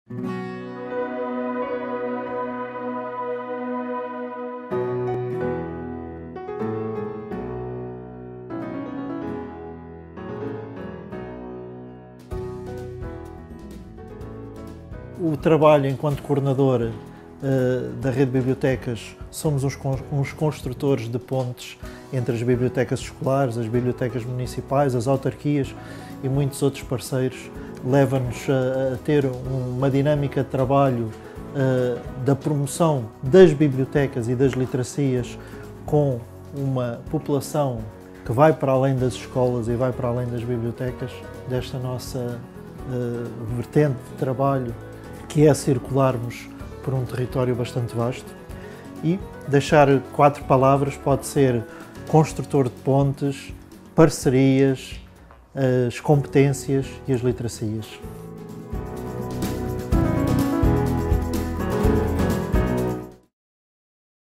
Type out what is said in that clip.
O trabalho enquanto coordenador da rede de bibliotecas, somos uns construtores de pontes entre as bibliotecas escolares, as bibliotecas municipais, as autarquias e muitos outros parceiros. Leva-nos a ter uma dinâmica de trabalho da promoção das bibliotecas e das literacias com uma população que vai para além das escolas e vai para além das bibliotecas, desta nossa vertente de trabalho, que é circularmos por um território bastante vasto. E deixar 4 palavras pode ser construtor de pontes, parcerias, as competências e as literacias.